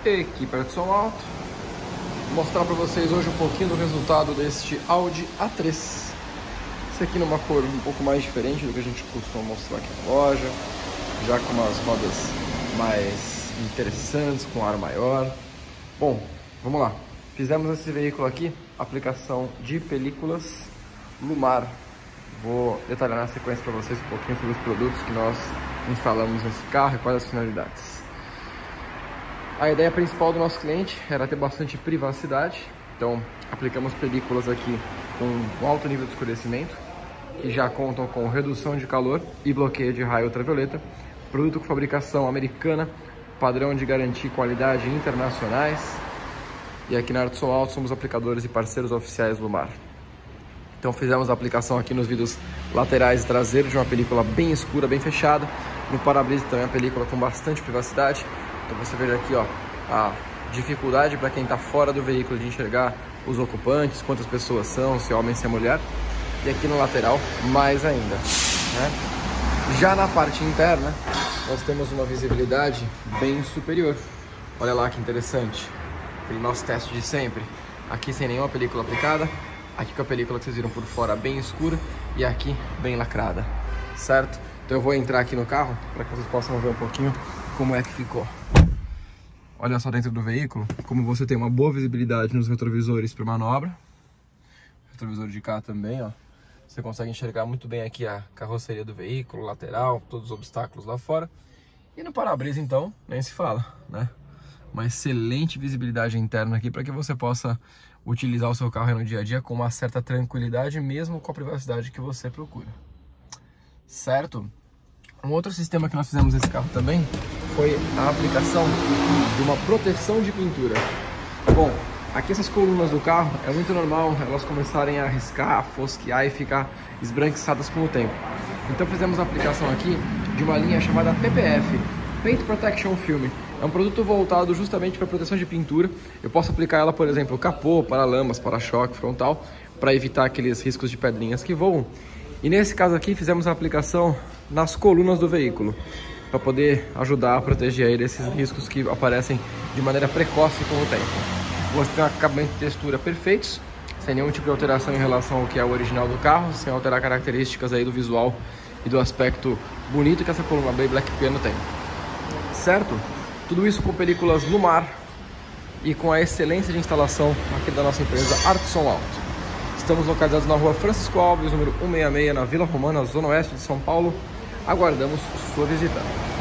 Equipe de som alto. Vou mostrar para vocês hoje um pouquinho do resultado deste Audi A3. Esse aqui numa cor um pouco mais diferente do que a gente costuma mostrar aqui na loja, já com umas rodas mais interessantes, com ar maior. Bom, vamos lá. Fizemos esse veículo aqui, aplicação de películas Lumar. Vou detalhar na sequência para vocês um pouquinho sobre os produtos que nós instalamos nesse carro e quais as finalidades. A ideia principal do nosso cliente era ter bastante privacidade, então aplicamos películas aqui com um alto nível de escurecimento, que já contam com redução de calor e bloqueio de raio ultravioleta, produto com fabricação americana, padrão de garantia e qualidade internacionais, e aqui na Arte Som Alto somos aplicadores e parceiros oficiais Lumar. Então fizemos a aplicação aqui nos vidros laterais e traseiros de uma película bem escura, bem fechada, no para-brisa também a película com bastante privacidade. Então você veja aqui, ó, a dificuldade para quem está fora do veículo de enxergar os ocupantes, quantas pessoas são, se é homem, se é mulher. E aqui no lateral, mais ainda, né? Já na parte interna, nós temos uma visibilidade bem superior. Olha lá que interessante. Aquele nosso teste de sempre. Aqui sem nenhuma película aplicada. Aqui com a película que vocês viram por fora bem escura. E aqui bem lacrada, certo? Então eu vou entrar aqui no carro para que vocês possam ver um pouquinho como é que ficou. Olha só dentro do veículo, como você tem uma boa visibilidade nos retrovisores para manobra. Retrovisor de cá também, ó. Você consegue enxergar muito bem aqui a carroceria do veículo, lateral, todos os obstáculos lá fora. E no para-brisa então, nem se fala, né? Uma excelente visibilidade interna aqui para que você possa utilizar o seu carro no dia a dia com uma certa tranquilidade, mesmo com a privacidade que você procura. Certo? Um outro sistema que nós fizemos nesse carro também foi a aplicação de uma proteção de pintura. Bom, aqui essas colunas do carro é muito normal elas começarem a riscar, a fosquear e ficar esbranquiçadas com o tempo. Então fizemos a aplicação aqui de uma linha chamada PPF, Paint Protection Film. É um produto voltado justamente para proteção de pintura. Eu posso aplicar ela, por exemplo, capô, para-lamas, para-choque, frontal, para evitar aqueles riscos de pedrinhas que voam. E nesse caso aqui fizemos a aplicação nas colunas do veículo, para poder ajudar a proteger aí desses riscos que aparecem de maneira precoce com o tempo. Você tem um acabamento e textura perfeitos, sem nenhum tipo de alteração em relação ao que é o original do carro, sem alterar características aí do visual e do aspecto bonito que essa coluna Bay Black Piano tem. Certo? Tudo isso com películas Lumar e com a excelência de instalação aqui da nossa empresa Arte Som Alto. Estamos localizados na rua Francisco Alves, número 166, na Vila Romana, zona oeste de São Paulo. Aguardamos sua visita.